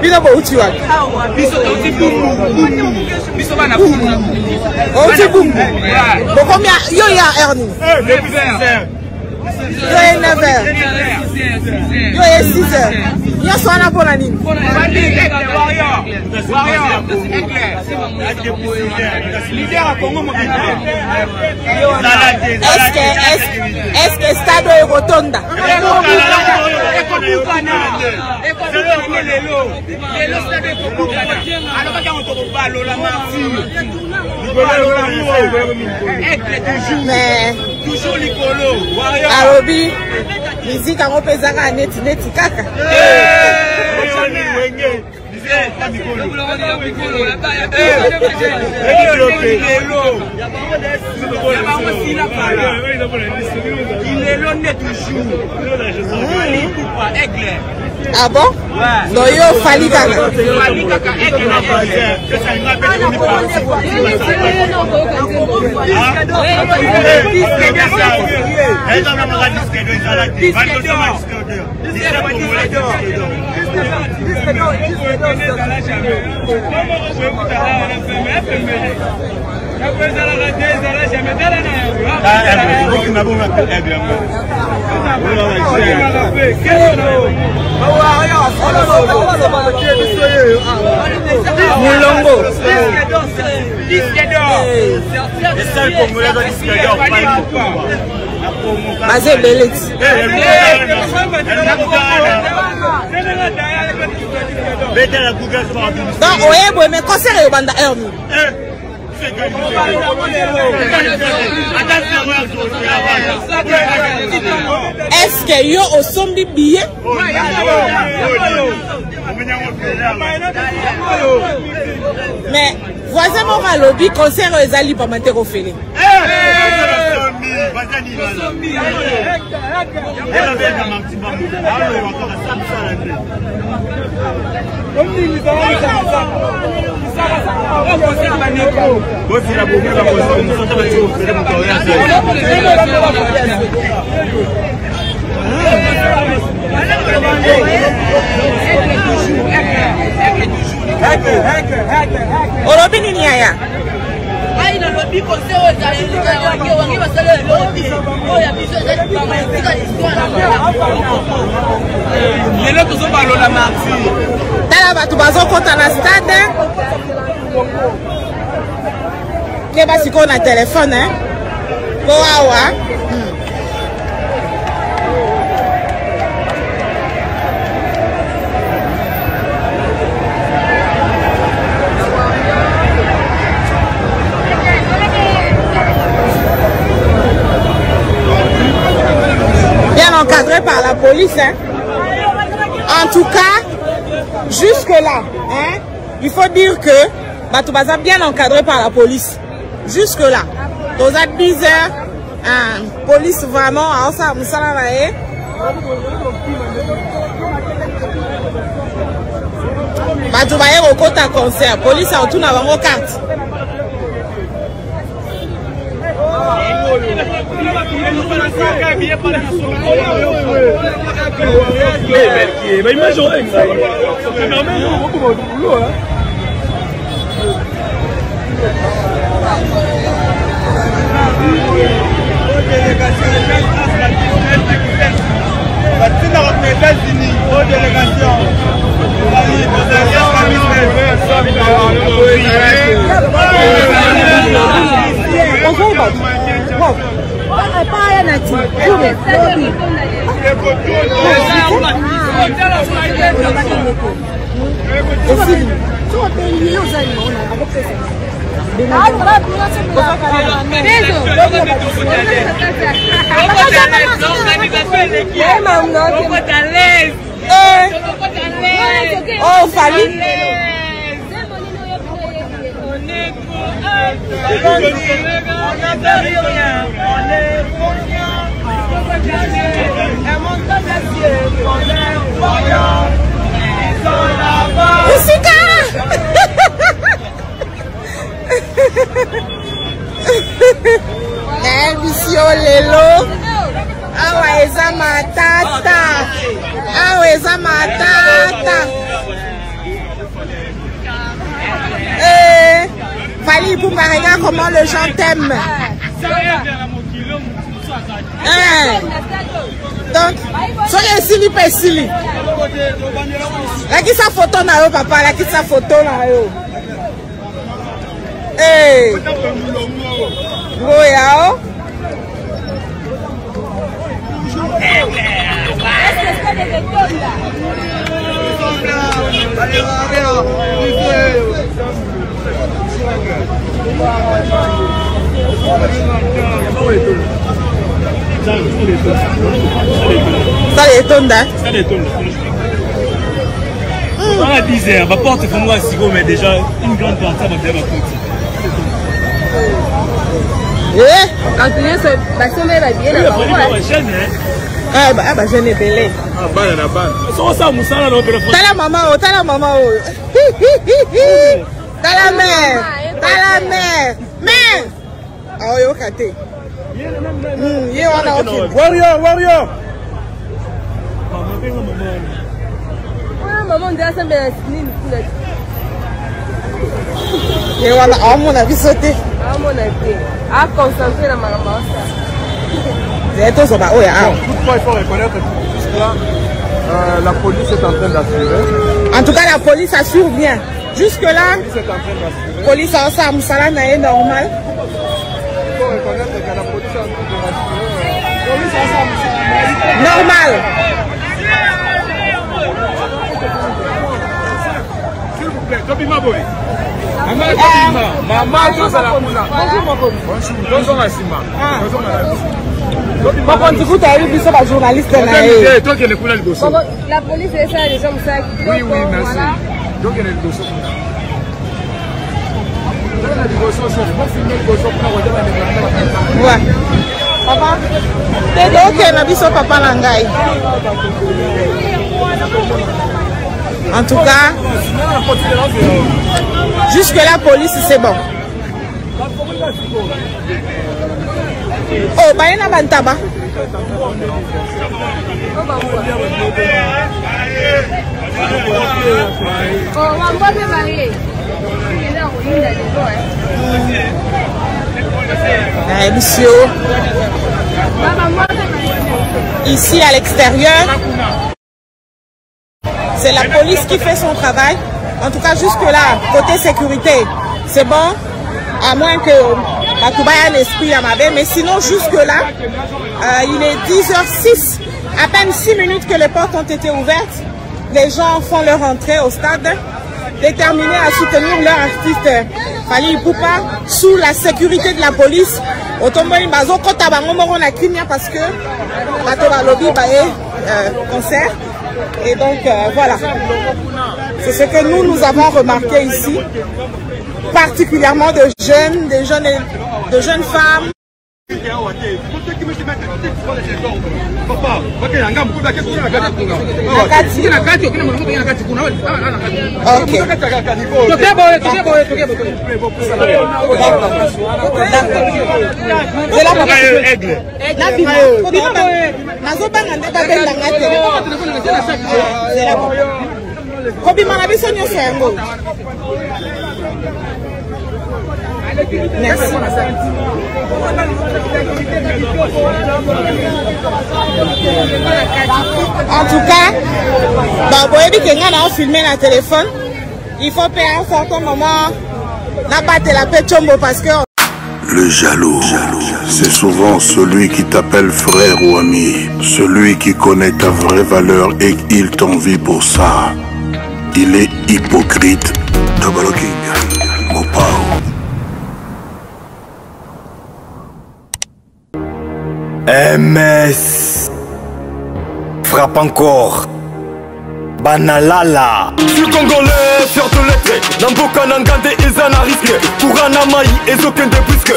Bino bo uti wa. Biso uti bumbu. Biso bana bumbu. Uti bumbu. Bo combien yo ya Ernie? Depuis 6 heures. Yo est 9h. Yo est 6h. Yo soit là pour la nuit. Est-ce que stade est rotonda? Mais toujours l'icolo. Arobi, musique à repézaka neti kaka. Ah bon? Non, yo fali kaka. Moulongo. Mazé Bellet. Donc, oui, mais concert est au banda Ernie. Est-ce que yo au sombi billet? Mais voisin mon lobby concert aux Ali pour monter au félé. Olobi nini aya? Ai na lobi conseil aux wangi basale lobi. Oya biso za kama tika histoire. Lelo tozo balo la marti. Tala batu bazo kota na stade. Ne basi ko na téléphone hein. Ko awa. Encadré par la police, hein. En tout cas, jusque là, hein, il faut dire que Batoubaza bien encadré par la police. Jusque là, dans 10 heures, police vraiment, ensemble, ça va. Batoubaye au côté à concert, police en tout n'a pas carte. Oh, Fali. Monsieur Lelo, awa eza matata, awa eza matata. comment les gens t'aiment. Donc, soyez Sili Pesili. La qui sa photo na yo papa, la qui sa photo na yo. Hey. Goyao. Ça les étonne, hein? Ça les étonne. Dans la 10 heures, ma porte est moi si mais déjà une grande partie va bien ma porte. Quand tu viens, bah ça va bien là-bas. Ah bah je n'ai belé. Ah bah la balle. Ça moussala non téléphone. T'as la maman oh. T'as la mère. Mère. Oh yo kate. Ye wana ok. Warrior. Maman déjà ça me nini kula. Ye wana à mon avis sauté. À mon avis. À concentrer la maman ça. Toutefois, il faut reconnaître que jusque-là, la police est en train d'assurer. En tout cas, la police assure bien. Jusque-là, la police a ensemble, ça là est normal. Il faut reconnaître que la police est en train de rassurer. Normal. S'il vous plaît, Tobima Boy. Maman, bonjour, bonjour, Papa, du coup, tu as eu plus de journaliste. Toi qui es le couleur du dossier. La police est ça, les gens ça. Oui, merci. Donc il y a le dossier. Ouais. Papa, ok, on a vu son papa Langai. En tout cas, jusque la police, c'est bon. Oh, bah, il y a un tabac. Ici à l'extérieur, c'est la police qui fait son travail. En tout cas, jusque-là, côté sécurité, c'est bon. À moins que Batouba ait un esprit à ma belle. Mais sinon, jusque-là, il est 10h06. À peine 6 minutes que les portes ont été ouvertes. Les gens font leur entrée au stade, déterminés à soutenir leur artiste Fally Ipupa sous la sécurité de la police. Parce que Batouba Lobby concert. Et donc, voilà. C'est ce que nous avons remarqué ici. Particulièrement de jeunes femmes. Merci. En tout cas, vous voyez que nous avons filmé le téléphone. Il faut payer un certain moment. N'a pas de la paix chombo parce que... Le jaloux, c'est souvent celui qui t'appelle frère ou ami, celui qui connaît ta vraie valeur et il t'envie pour ça. Il est hypocrite. Double King, Mopao. MS frappe encore. Banalala. Je suis congolais, fier de l'être. Namboka Nangande Ezana risque. Kurana Maï Ezoken de Brisque.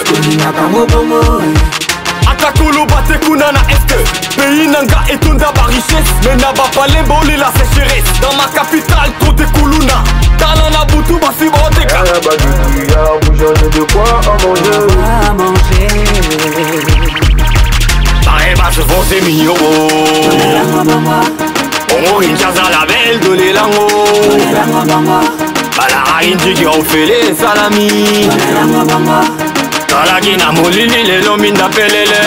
Atakolo bate kunana est. Pays Nanga et Tunda ba richesse. Mais n'a pas les bolis la sécheresse. Dans ma capitale, trop de Kuluna. Talana Boutou, ma fibre en déca. De quoi à manger. Parema se font ses mignons. On Kinshasa la belle de l'élango. Balara Inji qui ont fait les salamis. Zalaki na molili lelo minda pelele.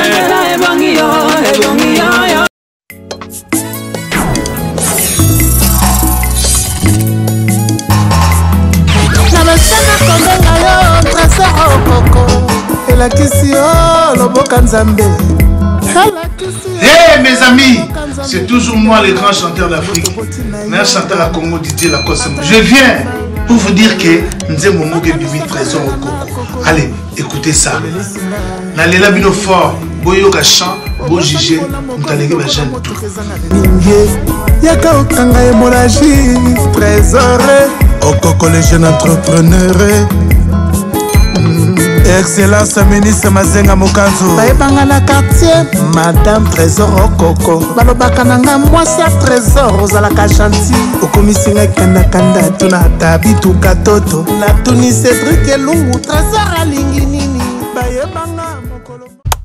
Hey mes amis, c'est toujours moi le grand chanteur d'Afrique, meilleur chanteur à Congo, Didier Lacoste. Je viens pour vous dire que Nzembo Moge Bibi Trésor au Coco. Allez, écoutez ça. Nalela bino fort, boyo ka chant, bo jugé, mtalege ba jeune tout. Yaka okanga hémorragie, Trésor au Coco les jeunes entrepreneurs. Excellence ministre Mazenga Mukanzu Baebanga na quartier Madame Trésor Okoko Balobaka nanga mwasi ya Trésor ozalaka gentil okomisinga kanda kanda tuna tabitu katoto na tuni Cédric Elungu Trésor alingi nini Baebanga mokolo.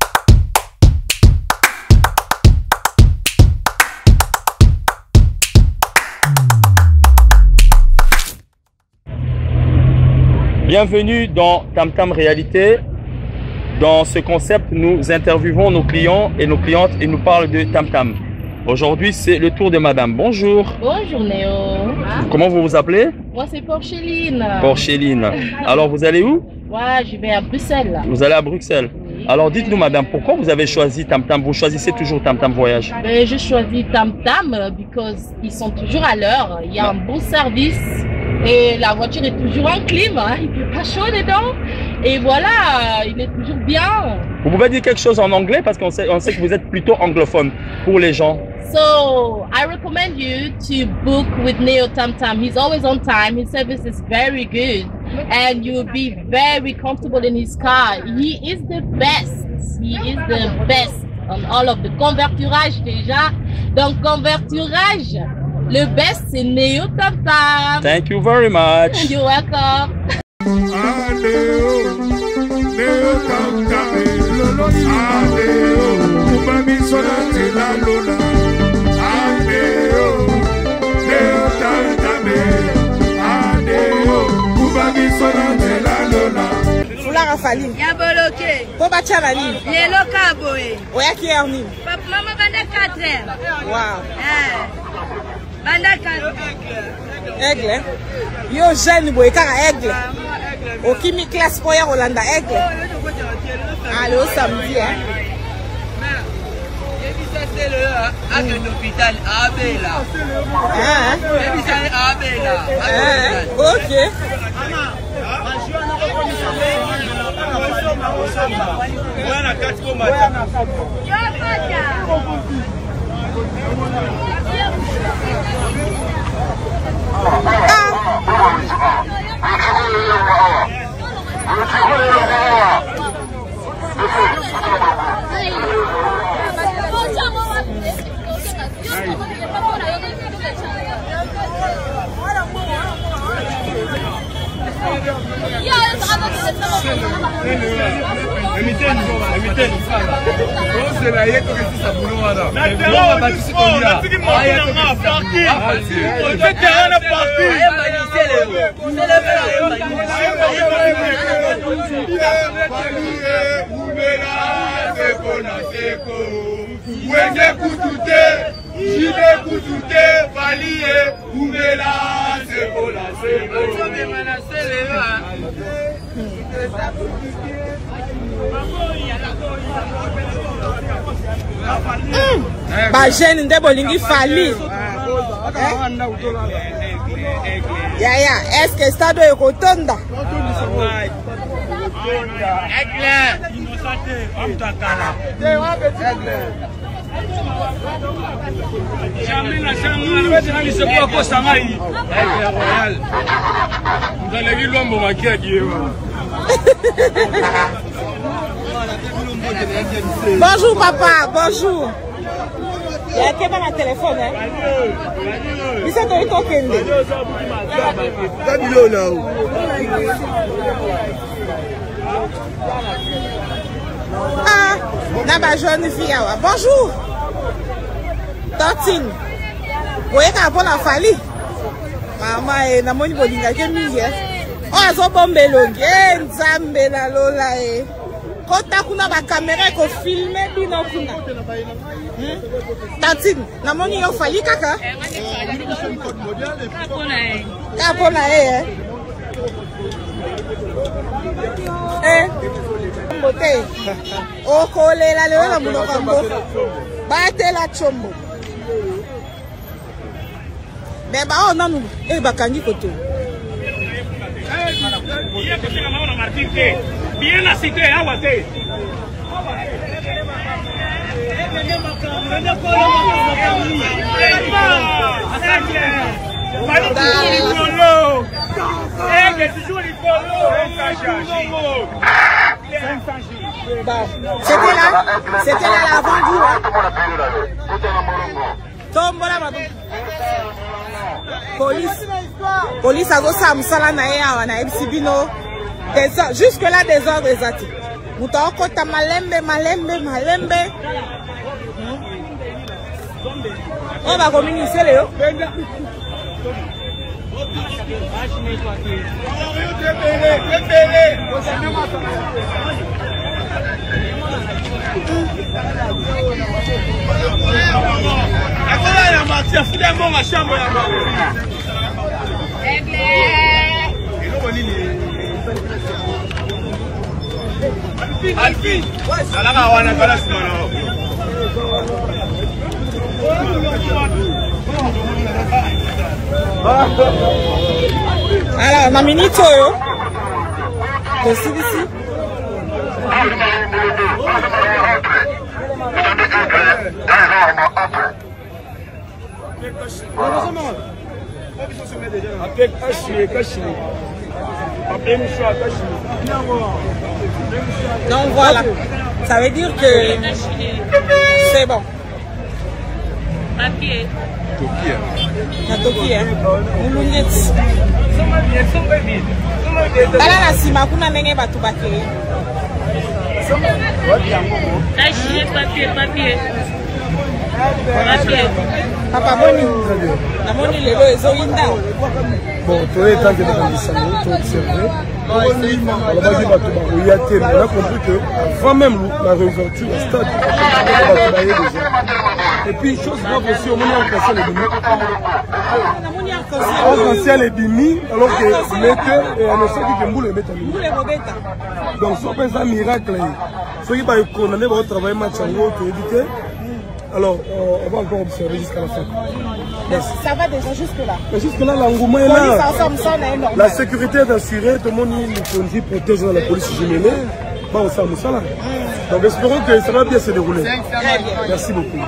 Bienvenue dans Tam Tam Réalité. Dans ce concept, nous interviewons nos clients et nos clientes et nous parlent de Tam Tam. Aujourd'hui, c'est le tour de madame. Bonjour. Bonjour Néo. Comment vous vous appelez? Moi, c'est Porcheline. Porcheline. Alors, vous allez où? Ouais, je vais à Bruxelles. Vous allez à Bruxelles. Oui. Alors, dites-nous madame, pourquoi vous avez choisi Tam Tam? Vous choisissez toujours Tam Tam Voyage? Je choisis Tam Tam parce qu'ils sont toujours à l'heure. Il y a un bon service. Et la voiture est toujours en clim, hein. Il ne fait pas chaud dedans. Et voilà, il est toujours bien. Vous pouvez dire quelque chose en anglais parce qu'on sait que vous êtes plutôt anglophone pour les gens. So, I recommend you to book with Neo Tam Tam. He's always on time. His service is very good. And you'll be very comfortable in his car. He is the best. He is the best on all of the converturage déjà. Donc, converturage. Le best, c'est Neo Tam Tam. Thank you very much. You're welcome. Fulara Fali. Ya boloke. Boba Chalani. Lelo kaboe. Oya ki erni. Papa mama banda 4 heures. Wow. Banda 4 Aigle. Yo jeune boy kaka aigle. Okimi classe pour ya Rolanda aigle. Allez au samedi hein. C'est le à l'hôpital Abela. Hein? Abela. OK. Ba jeune nde bolingi Fali. Ya, est-ce que stade est kotonda? Bonjour papa, bonjour. Il y a quelqu'un à téléphone, hein? Il s'est donné ton kende. Ah, n'a pas jeune fille. Bonjour. Tantine. Vous voyez qu'à la Fali. Maman est dans mon bolinga qui est mingi. Oh, elles ont bombé l'ongue. Nzambe na lola. Kota kuna ba caméra ko filmer bino kuna. Tantine, na moni yo fali kaka. Kapona Mbote. Okole la le na muno kambo. Bate la chombo. Mais ba on nous bakangi koto. Bien la cité à Wate. C'était là l'avant-goût. Police a gossé à Moussala Naïa, na Ebsibino. Jusque là, des ordres exatiques. Mouta okota malembe. On va communiquer Léo. Alfi, alaka wana kala simana. Alors, ma minute yo. Ici. Donc voilà, ça veut dire que c'est bon. Papier. Toki, hein. Ala la sima kuna nenge batu bakiri. Papier. Papa Boni, namoni lelo ezo inda. Bon, tu es tant que dans le salon, tu observes. On a compris que avant même la réouverture, le stade et puis chose grave aussi, on a cassé les demi. On a cassé les demi alors que l'été et on sait que vous le mettez en ligne. Donc c'est un miracle. Ceux qui vont condamner votre travail match en haut pour éviter. Alors, on va encore observer jusqu'à la fin. Yes. Ça va déjà jusque-là. Jusque-là, l'engouement est là. La sécurité est assurée, tout le monde nous protège dans la police jumelée. Bon, ça, nous sommes là. Donc, espérons que ça va bien se dérouler. Merci beaucoup.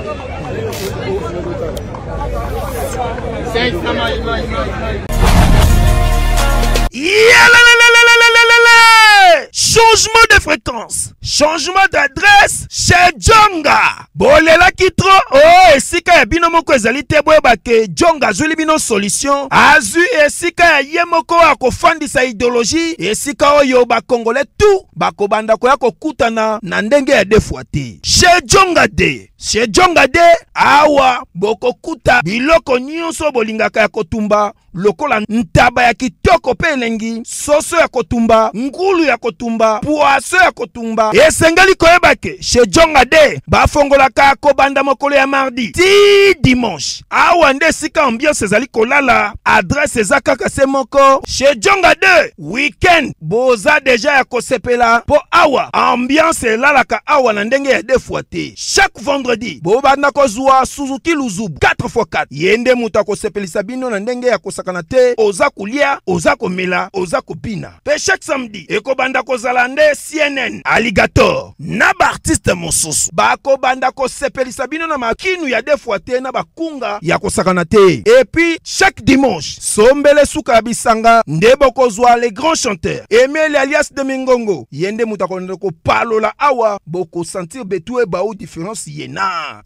Changement de fréquence, changement d'adresse chez Djonga. Bolela kitro, oh, esika ya bino moko ezali te boyeba ke Djonga azuli bino solution. Azu esika ya ye moko akofandisa idéologie, esika oyo ba Congolais tout bakobanda koya kokutana na ndenge ya defuate. Chez Djonga de, chez Djonga de, awa bokokuta biloko nyonso bolingaka ya kotumba. Lokola ntaba ya kitoko pe elengi, soso ya kotumba, ngulu ya kotumba, poaso ya kotumba. Esengeli koyebake chez Djonga de bafongolaka kobanda mokolo ya mardi ti dimanche. Awa nde sika ambiance ezali kolala, adresse eza kaka se moko. Chez Djonga de weekend boza deja ya kosepela po awa ambiance elalaka awa na ndenge ya defuate. Chaque vendredi bobanda kozwa Suzuki Luzubu 4x4 yende muta kosepelisa bino na ndenge ya kanate, oza kulia, oza komela, oza kopina. Pe chaque samedi, eko banda ko zalande CNN, Alligator, na ba artiste mosusu. Ba ko banda ko sepelisa bino na makinu ya defuate na bakunga ya kosakanate. Et puis, chaque dimanche, sombele suka bisanga, ndebo ko zwa les grands chanteurs. Emile alias de Mingongo, yende mutako ko palola awa, boko sentir betue ba ou différence yena.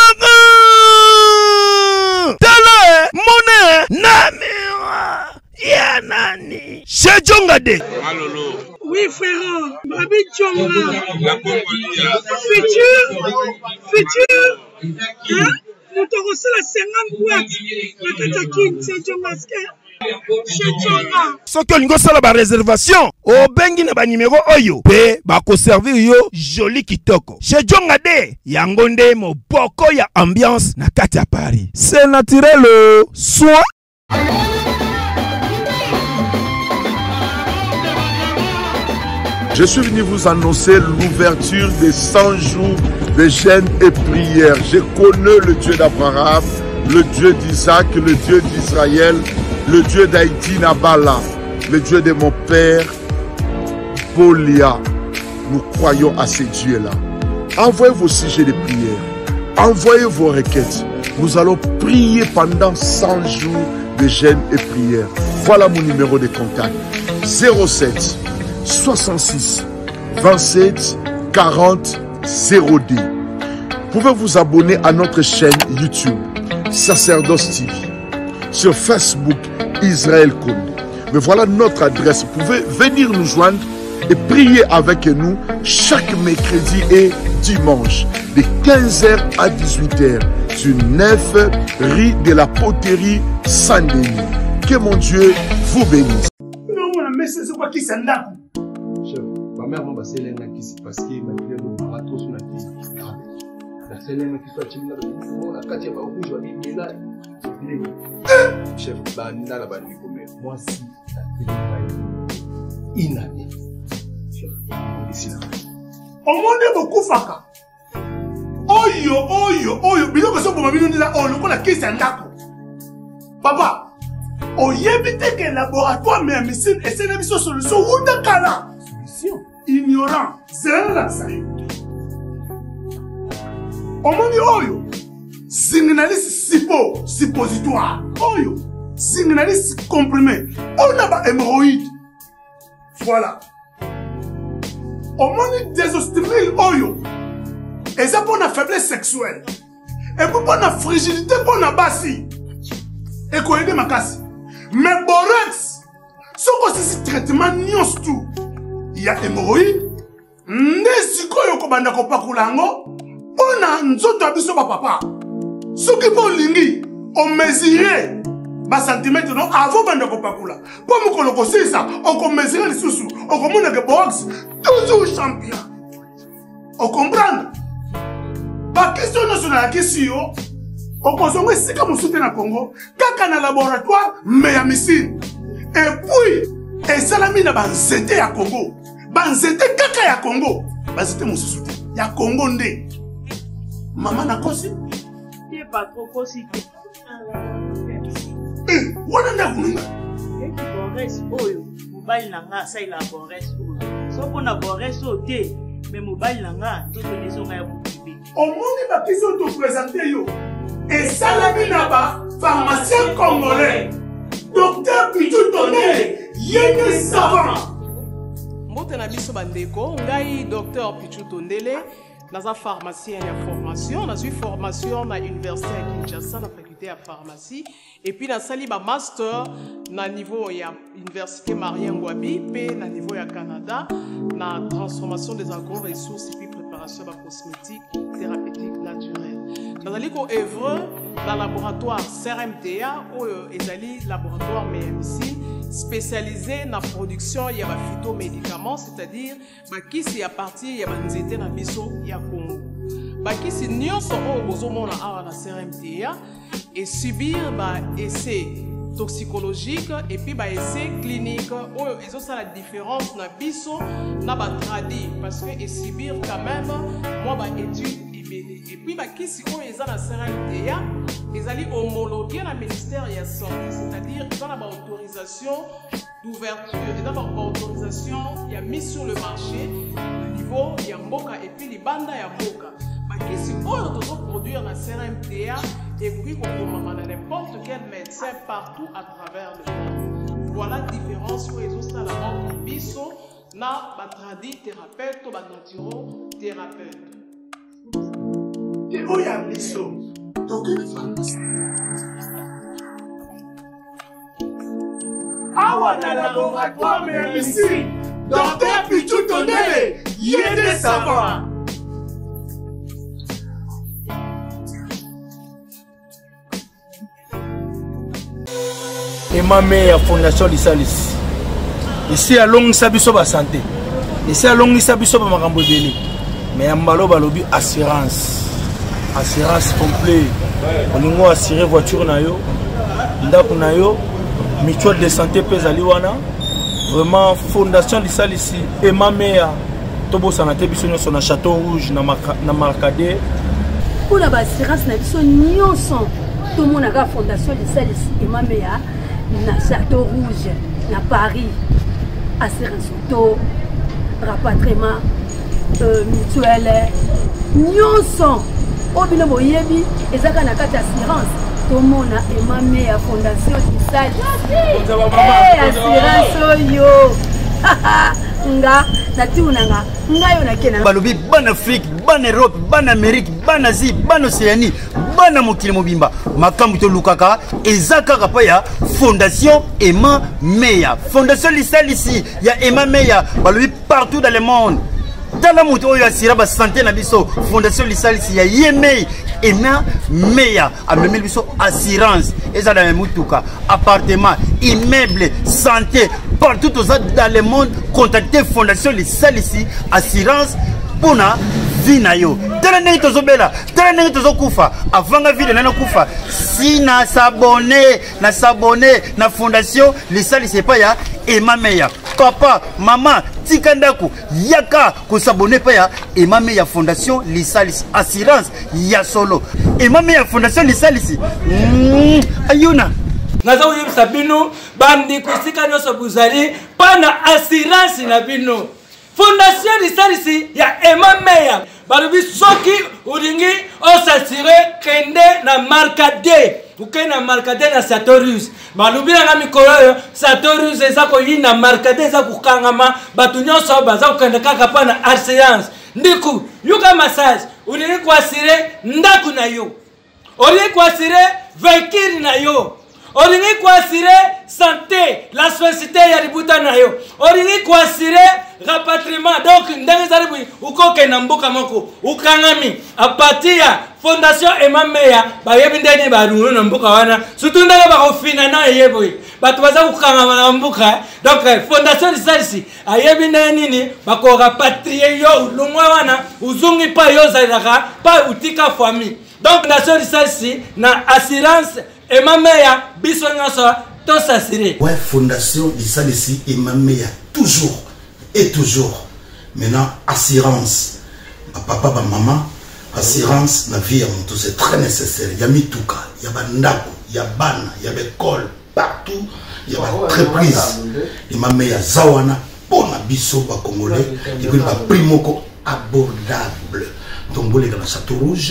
Tala monnaie namira ya nani chez Djonga de. Oui frère, Babi Djonga. Futur. Hein? Nous t'aurons la 50 boîtes. La Katakin, c'est Djonga. soki olingi osala bareservation obengi na banimero oyo mpe bakoservir yo joli kitoko chez Djonga de yango nde moboko ya ambiance na kati ya Paris. C'est naturel soin. Je suis venu vous annoncer l'ouverture des 100 jours de jeûne et prière. Je connais le Dieu d'Abraham, le Dieu d'Isaac, le Dieu d'Israël, le Dieu d'Haïti Nabala, le Dieu de mon père, Bolia. Nous croyons à ces dieux-là. Envoyez vos sujets de prière, envoyez vos requêtes. Nous allons prier pendant 100 jours de jeûne et prière. Voilà mon numéro de contact. 07 66 27 40 02. Vous pouvez vous abonner à notre chaîne YouTube Sacerdoce TV, sur Facebook Israël Kondé. Mais voilà notre adresse. Vous pouvez venir nous joindre et prier avec nous chaque mercredi et dimanche de 15h à 18h sur 9 rue de la Poterie Saint-Denis. Que mon Dieu vous bénisse. Chef, ma mère m'a passé l'un qui s'est passé, ma mère m'a raté sur la piste. La scène qui soit timide, la quatrième va rouge, va dire, là, chef, la bande comme moi, si la télé inanée. Chef, ici là. Au monde est beaucoup faka. Oyo, bilo que ça pour ma vie, nous là, oh, le coup la caisse en d'accord. Papa. On y évite que le laboratoire mais médecine et c'est une solution ou de cala. Solution. Ignorant. C'est là ça. On m'a dit oyo. Signaliste suppositoire. Oyo. Signaliste comprimé. On a pas hémorroïde. Voilà. On m'a dit désostérile oyo. Et ça pour la faiblesse sexuelle. Et pour la fragilité pour la bassi. Et quoi aider ma casse. Mais borax, ce que c'est traitement nios tout. Il y a hémorroïde. Nesiko yoko banda ko pakulango. On a nzoto abiso ba papa. Ce qui bon lingi, on mesurait bas centimètre non avant banda ko pakula. Pour me koloko c'est ça, on ko mesurer les sous. On commande que borax toujours champion. On comprend? Ba question nationale question. On consomme ici comme on soutient na Congo, kaka na laboratoire, mais à missile. Et puis, et ça la mine banzete ya Congo. Banzete kaka ya Congo. Banzete mon soutien. Ya Congo ndé. Maman na kosi? Il est pas trop kosi. Wana na kununga. Eki Boris oyo, mobile nanga sa ila Boris oyo. So pona Boris ote, mais mobile nanga, tout le maison ya bukibi. Au monde ba question te présenter yo. Et Salami Naba, pharmacien congolais, docteur Pichou Tondele, yéné savant. Mbote na biso bandeko, ngai docteur Pichou Tondele, naza pharmacien ya formation, nazui formation na université ya Kinshasa na faculté ya pharmacie, et puis na sali ba master na niveau ya université Marien Ngouabi, pe na niveau ya Canada, na transformation des agro-ressources et puis préparation de cosmétiques thérapeutiques naturelles. Nous allons œuvrer dans le laboratoire CRMTA ou le laboratoire médecine spécialisé dans la production de phytomédicaments, c'est-à-dire qui c'est à partir de nzete na biso ya Congo. Qui c'est nyonso o bozomona awa na CRMTA et subir essai toxicologique et puis essai clinique où ils ont la différence na biso na ba tradi parce que et subir quand même moi étude. Et puis, qui si on est dans la CRMTA, ils allaient homologuer le ministère de la Santé, c'est-à-dire qu'ils ont une autorisation d'ouverture, ils ont une autorisation, il y a mis sur le marché, le niveau, il y a Mboka et puis les bandes, il y a Mboka. Qui si on doit produire la CRMTA et puis qu'on commande n'importe quel médecin partout à travers le monde. Voilà la différence où ils ont ça entre biso, na batradi thérapeute ou naturothérapeute. Et où y a des choses? Donc, awa na laboratoire mais ici, docteur Pichou Tondele, yéné savant. Emame ya fondation Lisalis. Ici à longisa biso ba santé. Ici à longisa biso ba makambo ebele. Mais ambalo balobi assurance. Assurance complet. On a assuré voiture na yo, ndako na yo, mutuelle de santé pezali wana. Vraiment fondation Lisalis Emame ya Tobo sanate biso nyonso na Château Rouge na Marcadet. Pour la assurance na biso nyonso. Tout le monde a la fondation Lisalis Emame ya na Château Rouge na Paris. Assurance auto, rapatriement mutuel, nyonso. Obino boyebi ezaka na kati assurance. Tout le monde a Emame ya fondation Lisalis. Assurance yo. Nga natunanga ngayo nakena balobi ban Afrique, ban Europe, ban Amérique, ban Asie, ban Océanie, ban mokili mobimba makambu to lukaka ezaka kapa ya fondation Emame ya fondation Lisalis ya Emame ya balobi partout dans le monde. Dans la moto oyo asira ba santé na biso fondation Lisalis ya Emame ya amemeli biso assurance eza na mutuka appartement immeuble santé partout dans le monde. Contactez fondation Lisalis assurance pona vie na yo. Tala ndenge tozobela, tala ndenge tozokufa avanga vie na kufa si na s'abonner na fondation Lisalis epa ya Emame ya papa mama tikandako yaka ko s'abonner pa ya Emame ya fondation Lisalis assurance ya solo Emame ya fondation Lisalis ayuna naza uyebisa bino bandi kusika nyoso buzali pana assurance na bino fondation Lisalis ya Emame ya balobi soki ulingi osasire kende na Marcadet uke na Marcadet na Château Rouge balobi na mikolo Château Rouge eza ko yina Marcadet eza kukangama batu nyonso baza kukende kaka pana assurance ndiku yuka massage ulingi kwasire ndaku na yo ulingi kwasire véhicule na yo olingi kwasire santé la société ya libuta na yo olingi kwasire rapatriement donc ndenge zalibu ukoke na mboka moko ukangami a partir ya fondation Emame ya bayebi ndeni barungu na mboka wana surtout ndenge bakofina na yebo batu baza kukangama na mboka donc fondation Lisalis ayebi nini bako rapatrier yo lungwa wana uzungi pa yo zalaka pa utika famille donc fondation Lisalis na assurance Emame ya biso nyonso to s'assurer. Ouais, fondation Lisalis Emame ya toujours et toujours. Maintenant assurance. Ma papa, ma maman, assurance na vie ya moto c'est très nécessaire. Ya mituka, ya bandako, ya bana, ya l'école, partout, ya entreprise. Emame ya zawana pona biso ba congolais, et puis ba primoko abordable. Donc bolé dans Château Rouge.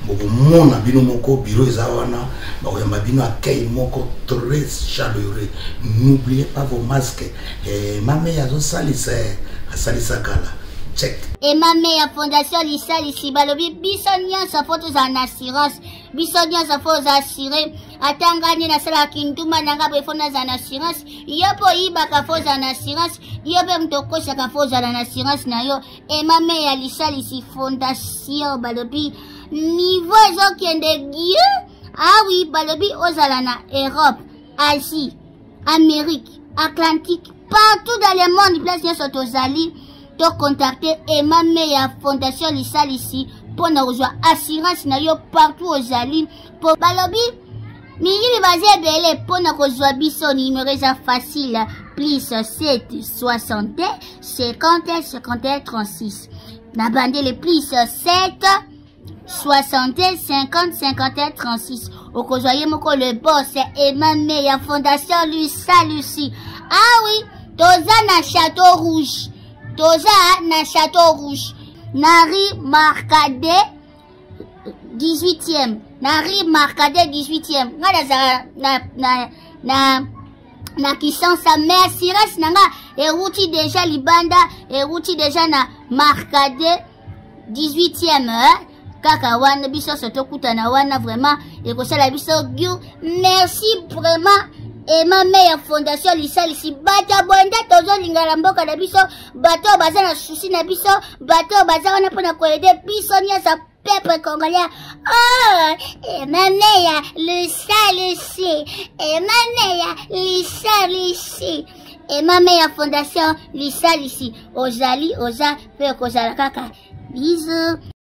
Mon abino moko bureau ezawana bakoyamba bino accueil moko très chaleureux. N'oubliez pas vos masques. Emame ya zosalisa asalisa kala check. Emame ya fondation Lisalis balobi biso nyonso fo tozala na assurance biso nyonso fo assuré atangani na sala kinduma nanga bo fo nazala na assurance yo po ibaka fo za na assurance yo be mtokosaka fo za na assurance na yo. Emame ya Lisalis fondation balobi niveau ezokende gie ah oui balobi ozala na Europe, Asie, Amérique, Atlantique, partout dans le monde place nyonso tozali to contacter Emame ya fondation Lisalis pour na kozwa assurance na yo partout ozali po balobi mingi baze bele pour na kozwa biso numéro eza facile plus 7 60 50 51 36 na bande le plus 7 60 50 51 36 okozoye moko le boss Emame ya fondation Lisalis. Ah oui toza na Château Rouge, toza na Château Rouge na rue Marcadet 18e na rue Marcadet 18e na kisansa mais assurance nanga eruti déjà libanda eruti déjà na Marcadet 18e kaka wana biso soto kutana wana vraiment ekosala biso giu. Merci vraiment Emame ya fondation Lisalis bata bonda tozo lingala mboka na biso bato baza na souci na biso bato baza wana pona koede biso nyasa peuple congolais. Oh, et ma mère, le sale ici. Et ma mère, le sale ici. Et ma mère, fondation, le sale ici. Ozali, Oza, Pe Kozala Kaka. Bisous.